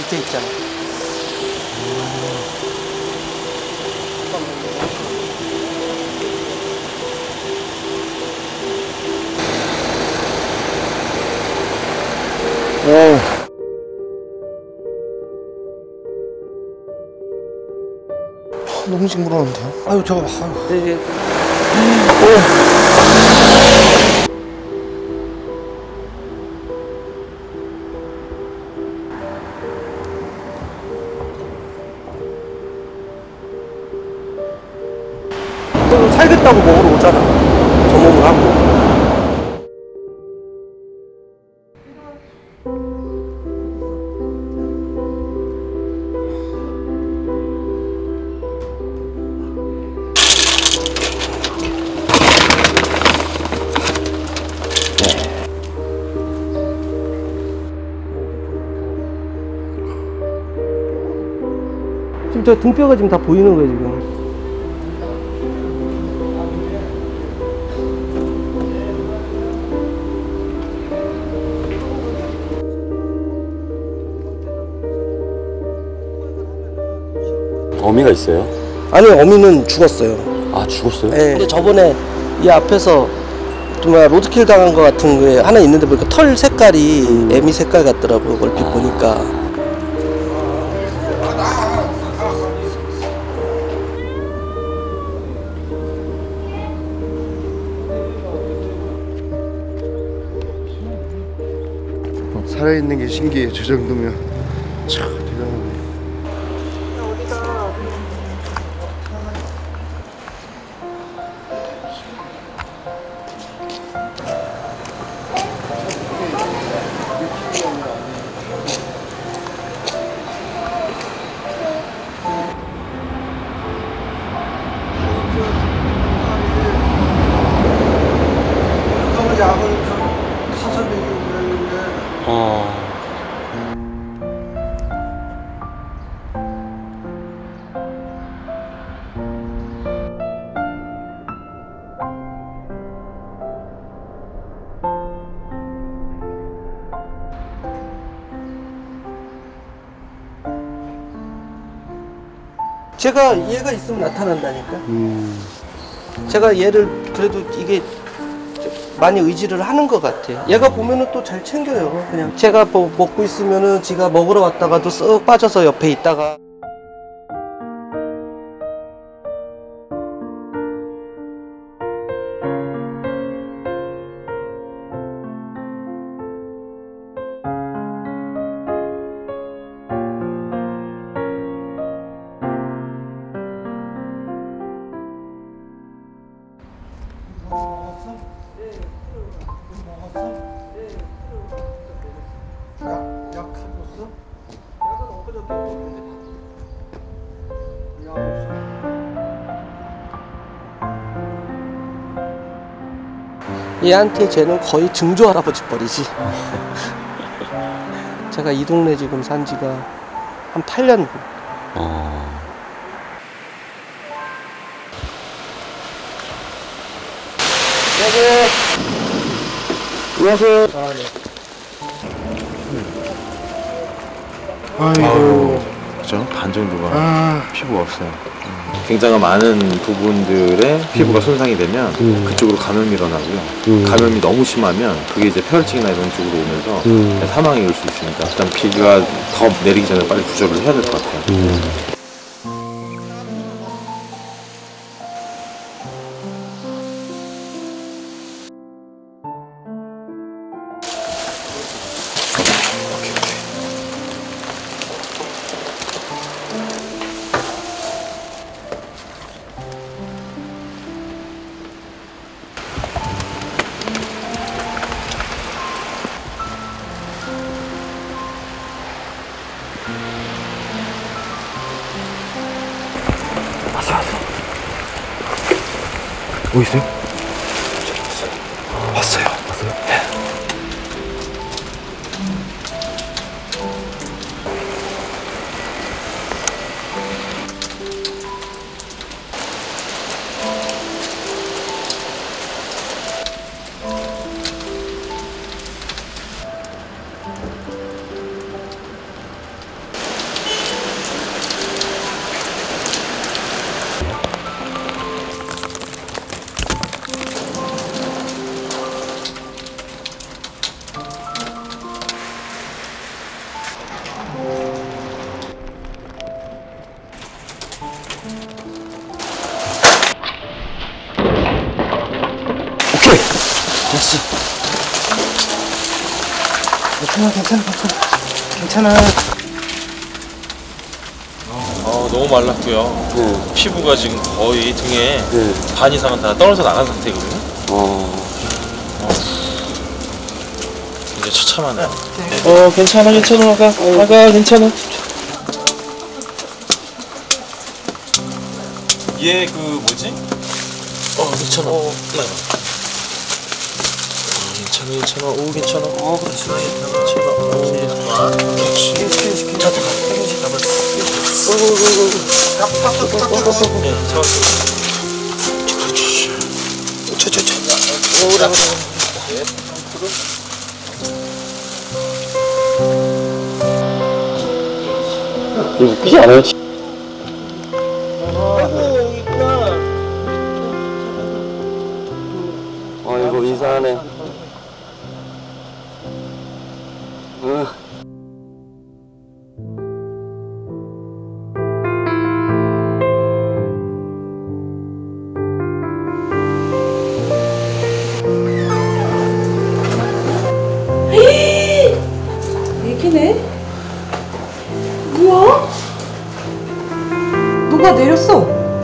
밑에 있잖아. 너무 징그러운데요? 아유 저거 네. 또 살겠다고 먹으러 오잖아. 저 몸을 하고. 지금 저 등뼈가 지금 다 보이는 거예요, 지금. 어미가 있어요? 아니, 어미는 죽었어요. 아, 죽었어요? 네. 근데 저번에 이 앞에서 정말 로드킬 당한 거 같은 게 하나 있는데 보니까 털 색깔이 애미 색깔 같더라고요. 얼핏 보니까. 살아있는 게 신기해. 저 정도면 참 대단하네. 약을 타서 먹이고 그랬는데 제가 얘가 있으면 나타난다니까. 제가 얘를 그래도 이게 많이 의지를 하는 것 같아요. 얘가 보면은 또 잘 챙겨요. 그냥 제가 뭐 먹고 있으면은 지가 먹으러 왔다가도 쓱 빠져서 옆에 있다가. 먹었어? 먹었어? 약 가졌어? 약은 엊그저께 먹었는데. 약 없어. 얘한테 쟤는 거의 증조 할아버지 뻘이지. 제가 이 동네 지금 산 지가 한 8년. 안녕하세요. 아이고. 그죠? 반 정도가 피부가 없어요. 굉장히 많은 부분들의 피부가 손상이 되면 그쪽으로 감염이 일어나고요. 감염이 너무 심하면 그게 이제 폐혈증이나 이런 쪽으로 오면서 사망에 이를 수 있습니다. 일단 비가 더 내리기 전에 빨리 구조를 해야 될 것 같아요. 뭐 있어요? 왔어요. 왔어요? 네. 괜찮아. 너무 말랐고요. 피부가 지금 거의 등에 반 이상은 다 떨어져 나간 상태거든요. 이제 처참하네. 괜찮아, 아가, 괜찮아. 얘 그 뭐지? 괜찮아. 괜찮아. 오, 괜찮아. 그렇지. 괜찮아. 그렇지. 웃기지 않아요? 아이고 인사하네. 애기네? 뭐야? 누가 내렸어?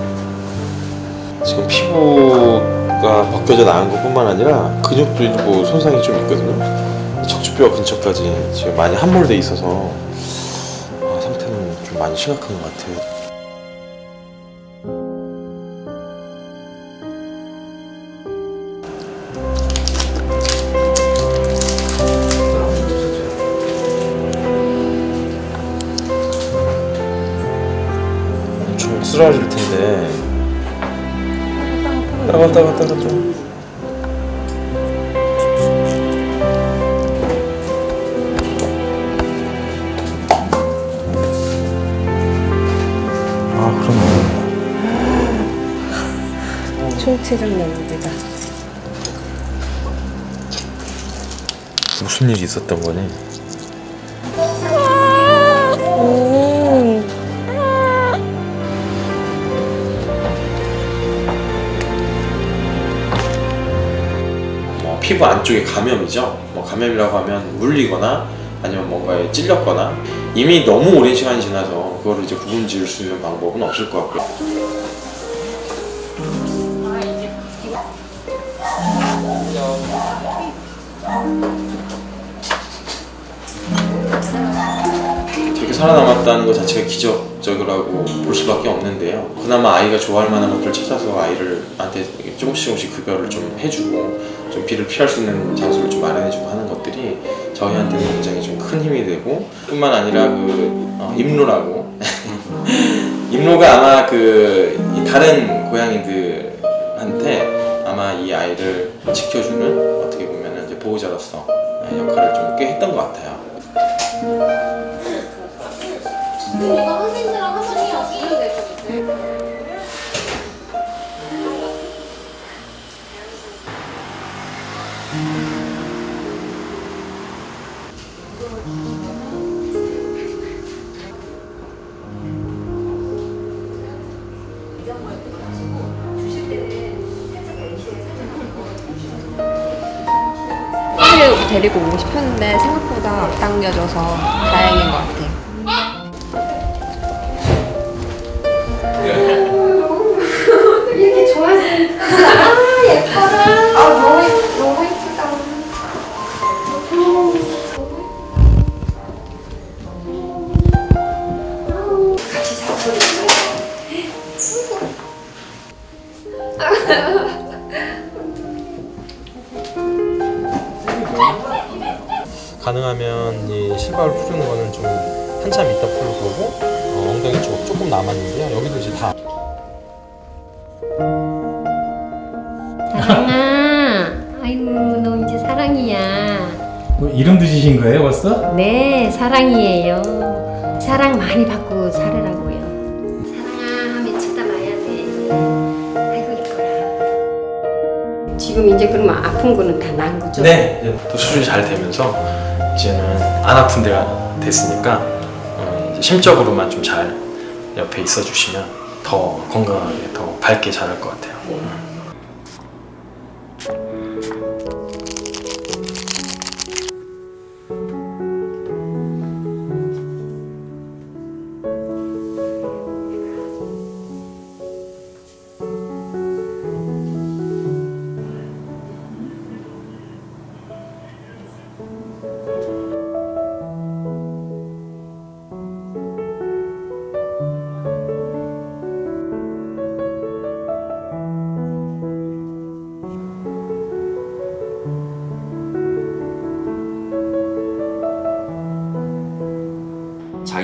지금 피부가 벗겨져 나간 것뿐만 아니라 근육도 일부 손상이 좀 있거든요. 척추뼈 근처까지 지금 많이 함몰돼 있어서 상태는 좀 많이 심각한 것 같아요. 엄청 쓰라릴 텐데. 따가 좀. 그럼요. 총체적염입니다. 무슨 일이 있었던 거니? 피부 안쪽에 감염이죠. 감염이라고 하면 물리거나 아니면 뭔가에 찔렸거나 이미 너무 오랜 시간이 지나서 그거를 이제 구분 지을 수 있는 방법은 없을 것 같고요. 저렇게 살아남았다는 것 자체가 기적적이라고 볼 수밖에 없는데요. 그나마 아이가 좋아할 만한 것들을 찾아서 아이한테 조금씩 급여를 좀 해주고 좀 비를 피할 수 있는 장소를 좀 마련해주고 하는 것들이 저희한테는 굉장히 좀 큰 힘이 되고, 뿐만 아니라 임로라고 임로가 아마 이 다른 고양이들한테 아마 이 아이를 지켜주는 어떻게 보면 이제 보호자로서 역할을 좀 꽤 했던 것 같아요. 이거 선생님들랑 한 번이 어떻게 될 것 같아요? 데리고 오고 싶었는데 생각보다 앞당겨져서 다행인 것 같아요. 이렇게 좋아하시니까 예뻐라. 너무 예쁘다. 같이 사고 가능하면 이 실밥을 풀는 거는 좀 한참 이따 풀 거고, 엉덩이 쪽 조금 남았는데요. 여기도 이제 다. 사랑아, 아이고 너 이제 사랑이야. 이름도 지신 거예요 벌써? 네, 사랑이에요. 사랑 많이 받고 살으라고요. 사랑아 하면 쳐다봐야 돼. 아이고 이뻐라. 지금 이제 그러면 아픈 거는 다 나은 거죠? 네, 이제 또 수술이 잘 되면서 이제는 안 아픈 데가 됐으니까 이제 심적으로만 좀 잘 옆에 있어 주시면 더 건강하게 더 밝게 자랄 것 같아요.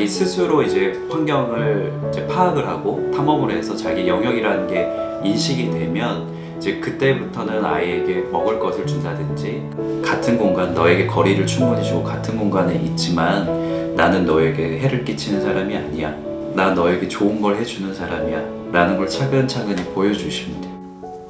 자기 스스로 이제 환경을 이제 파악을 하고 탐험을 해서 자기 영역이라는 게 인식이 되면 이제 그때부터는 아이에게 먹을 것을 준다든지 같은 공간, 너에게 거리를 충분히 주고 같은 공간에 있지만 나는 너에게 해를 끼치는 사람이 아니야. 난 너에게 좋은 걸 해주는 사람이야. 라는 걸 차근차근히 보여주시면 돼요.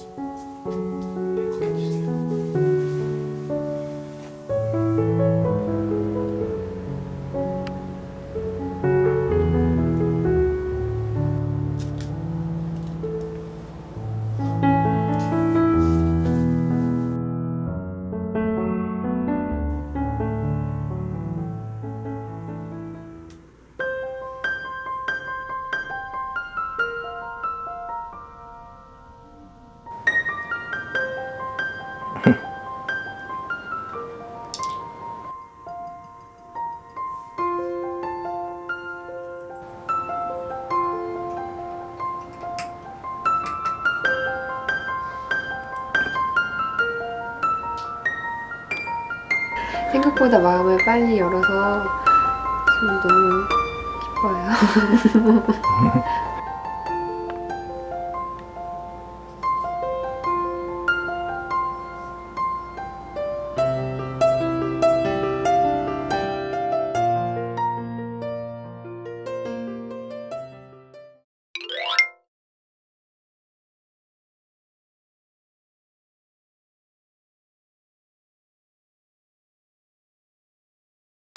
생각보다 마음을 빨리 열어서 지금 너무 기뻐요.